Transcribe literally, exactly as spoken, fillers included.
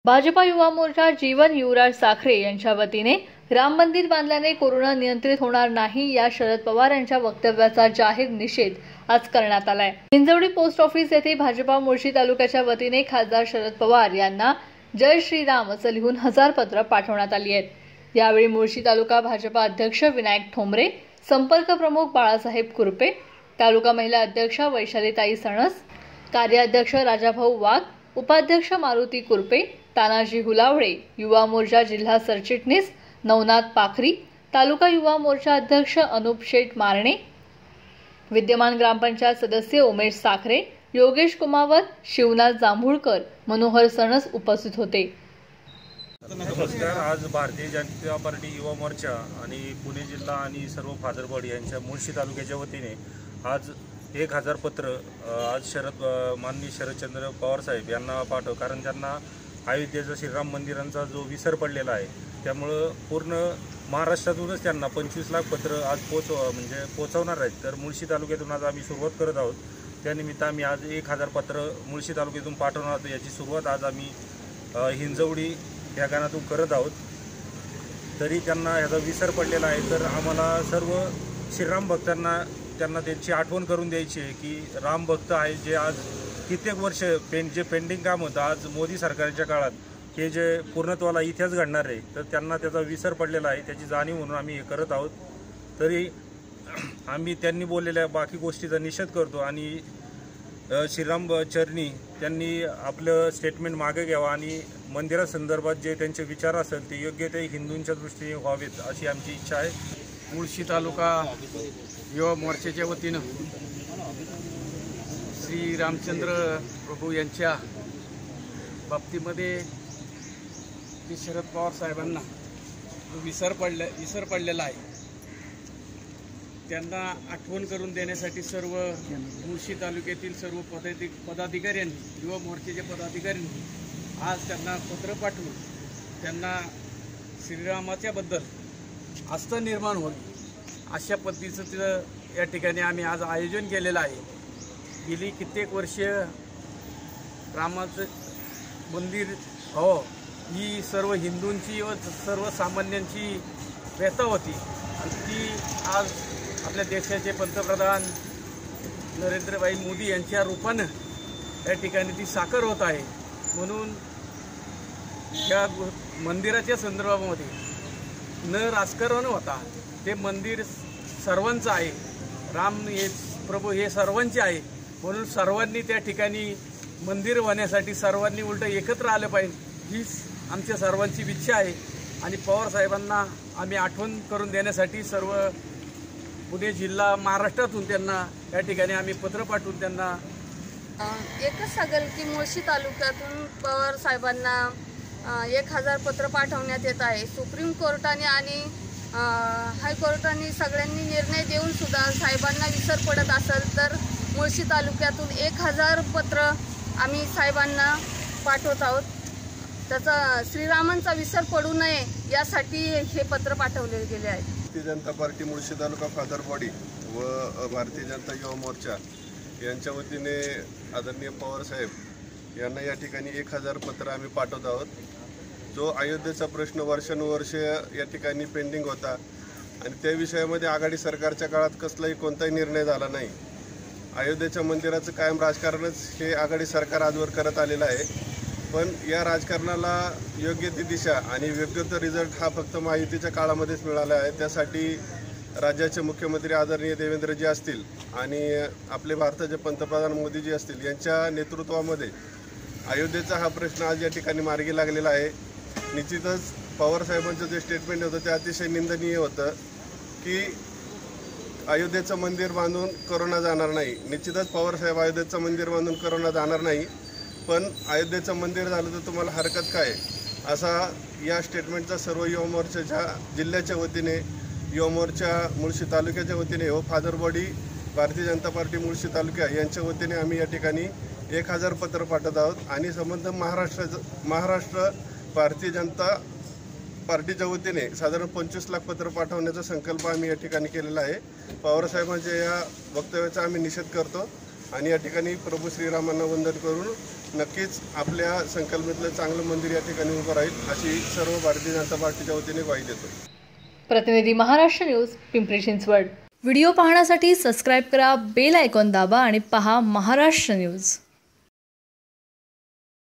भाजपा युवा मोर्चा जीवन युवराज साखरे यांच्या वतीने राम मंदिर बांधल्याने कोरोना नियंत्रित होणार नाही या शरद पवार यांच्या वक्तव्याचा जाहीर निषेध आज करण्यात आलाय। हिंजवडी पोस्ट ऑफिस येथे भाजपा मुळशी तालुक्याच्या वतीने खासदार शरद पवार यांना जय श्रीराम असं लिहून हजार पत्र पाठवण्यात आली आहेत। यावेळी मुळशी तालुका भाजपा अध्यक्ष विनायक ठोंबरे, संपर्क प्रमुख बाळासाहेब कुरपे, तालुका महिला अध्यक्ष वैशालीताई सणस, कार्याध्यक्ष राजाभाऊ वाघ, उपाध्यक्ष मारुती कुरपे, तानाजी हुलावळे, युवा मोर्चा जिल्हा सरचिटणीस नवनाथ पाखरी, तालुका युवा मोर्चा अध्यक्ष अनुप शेठ मारणे, विद्यमान ग्रामपंचायत सदस्य उमेश साखरे, योगेश कुमावत, शिवनाथ जांभूळकर, मनोहर सणस उपस्थित होते। नमस्कार। आज भारतीय जनता पार्टी युवा मोर्चा आणि पुणे जिल्हा आणि सर्व फादरबॉडी यांच्या मुळशी तालुक्याच्या वतीने आज एक हजार पत्र आज शरद माननीय शरदचंद्र पवार साहेब यांना पाठव, कारण त्यांना अयोध्येचा श्रीराम मंदिरांचा जो विसर पडलेला आहे त्यामुळं पूर्ण महाराष्ट्रातूनच त्यांना पंचवीस लाख पत्र आज पोच म्हणजे पोचवणार आहेत। तर मुळशी तालुक्यातून आज आम्ही सुरुवात करत आहोत। त्यानिमित्त आम्ही आज एक हजार पत्र मुळशी तालुक्यातून पाठवणार आहोत। याची सुरुवात आज आम्ही हिंजवडी या गावातून करत आहोत। तरी त्यांना याचा विसर पडलेला आहे, तर आम्हाला सर्व श्रीराम भक्तांना त्यांना त्यांची आठवण करून द्यायची आहे की राम भक्त आहे जे आज कित्येक वर्ष पें जे पेंडिंग काम होतं आज मोदी सरकारच्या काळात हे जे पूर्णत्वाला इथेच घडणार आहे, तर त्यांना त्याचा विसर पडलेला आहे, त्याची जाणीव म्हणून आम्ही हे करत आहोत। तरी आम्ही त्यांनी बोललेल्या बाकी गोष्टीचा निषेध करतो आणि श्रीराम चरणी त्यांनी आपलं स्टेटमेंट मागे घ्यावं आणि मंदिरासंदर्भात जे त्यांचे विचार असेल ते योग्य ते हिंदूंच्या दृष्टीने व्हावेत अशी आमची इच्छा आहे। मुळशी तालुका युवा मोर्चाच्या वतीनं श्री रामचंद्र प्रभू यांच्या बाबतीमध्ये की शरद पवार साहेबांना विसर पडल्या विसर पडलेला आहे त्यांना आठवण करून देण्यासाठी सर्व मुळशी तालुक्यातील सर्व पदाधिक पदाधिकाऱ्यांनी युवा मोर्चाच्या पदाधिकाऱ्यांनी आज त्यांना पत्र पाठवून त्यांना श्रीरामाच्याबद्दल आस्था निर्माण होईल अशा पद्धतीचं या ठिकाणी आम्ही आज आयोजन केलेलं आहे। गेली कित्येक वर्ष रामाचं मंदिर हो ही सर्व हिंदूंची व सर्वसामान्यांची व्यथा होती आणि ती आज आपल्या देशाचे पंतप्रधान नरेंद्रभाई मोदी यांच्या रूपानं या ठिकाणी ती साकार होत आहे। म्हणून या मंदिराच्या संदर्भामध्ये न राजकारण होता ते मंदिर सर्वांचं आहे, राम हे प्रभू हे सर्वांचे आहे, म्हणून सर्वांनी त्या ठिकाणी मंदिर होण्यासाठी सर्वांनी उलट एकत्र आलं पाहिजे हीच आमच्या सर्वांची इच्छा आहे। आणि पवार साहेबांना आम्ही आठवण करून देण्यासाठी सर्व पुणे जिल्हा महाराष्ट्रातून त्यांना या ठिकाणी आम्ही पत्र पाठवून त्यांना एकच सांगेल की मुळशी तालुक्यातून पवार साहेबांना एक हजार पत्र पाठवण्यात येत आहे। सुप्रीम कोर्टाने आणि हायकोर्टाने सगळ्यांनी निर्णय देऊन सुद्धा साहेबांना विसर पडत असेल तर मुळशी तालुक्यातून एक हजार पत्र आम्ही साहेबांना पाठवत आहोत। त्याचा श्रीरामांचा विसर पडू नये यासाठी हे पत्र पाठवले गेले आहे। Bharatiya Janata party Mulshi taluka father body व भारतीय जनता युवा मोर्चा यांच्या वतीने आदरणीय पवार साहेब यांना या ठिकाणी एक हजार पत्र आम्ही पाठवत आहोत। जो अयोध्येचा प्रश्न वर्षानुवर्ष या ठिकाणी पेंडिंग होता आणि त्या विषयामध्ये आघाडी सरकारच्या काळात कसलाही कोणताही निर्णय झाला नाही। अयोध्येच्या मंदिराचं कायम राजकारणच हे आघाडी सरकार आजवर करत आलेलं आहे, पण या राजकारणाला योग्य ती दिशा आणि योग्य तो रिझल्ट हा फक्त महायुतीच्या काळामध्येच मिळाला आहे। त्यासाठी राज्याचे मुख्यमंत्री आदरणीय देवेंद्रजी असतील आणि आपले भारताचे पंतप्रधान मोदीजी असतील यांच्या नेतृत्वामध्ये अयोध्येचा हा प्रश्न आज या ठिकाणी मार्गी लागलेला आहे। निश्चितच पवार साहेबांचं जे स्टेटमेंट होतं ते अतिशय निंदनीय होतं की अयोध्येचं मंदिर बांधून करोना जाणार नाही। निश्चितच पवार साहेब अयोध्येचं मंदिर बांधून करोना जाणार नाही, पण अयोध्येचं मंदिर झालं तर तुम्हाला हरकत काय असा या स्टेटमेंटचा सर्व युवा मोर्चाच्या जिल्ह्याच्या वतीने युवा मोर्चा मुळशी तालुक्याच्या वतीने व फादर बॉडी भारतीय जनता पार्टी मुळशी तालुका यांच्या वतीने आम्ही या ठिकाणी एक हजार पत्र पाठवत आहोत आणि संबंध महाराष्ट्राचं महाराष्ट्र भारतीय जनता पार्टीच्या वतीने साधारण पंचवीस लाख पत्र पाठवण्याचा संकल्प आम्ही या ठिकाणी केलेला आहे। पवार साहेबांच्या या वक्तव्याचा आम्ही निषेध करतो आणि या ठिकाणी प्रभू श्रीरामांना वंदन करून नक्कीच आपल्या संकल्पनेतलं चांगलं मंदिर या ठिकाणी उभं राहील अशी सर्व भारतीय जनता पार्टीच्या वतीने ग्वाही देतो. प्रतिनिधी महाराष्ट्र न्यूज, पिंपरी चिंचवड. व्हिडिओ पाहण्यासाठी सबस्क्राईब करा, बेल आयकॉन दाबा आणि पहा महाराष्ट्र न्यूज.